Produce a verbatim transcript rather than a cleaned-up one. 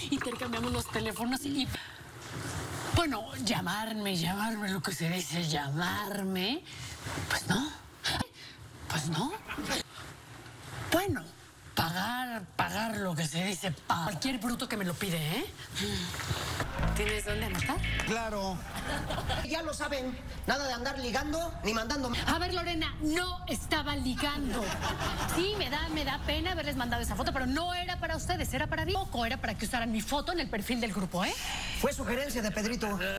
intercambiamos los teléfonos y... Bueno, llamarme, llamarme, lo que se dice llamarme, pues no, pues no. Bueno, pagar, pagar lo que se dice pagar. Cualquier bruto que me lo pide, ¿eh? ¿Tienes dónde anotar? Claro. Ya lo saben, nada de andar ligando ni mandando... A ver, Lorena, no estaba ligando. Sí, me da, me da pena haberles mandado esa foto, pero no era para ustedes, era para mí. Poco era para que usaran mi foto en el perfil del grupo, ¿eh? Fue sugerencia de Pedrito.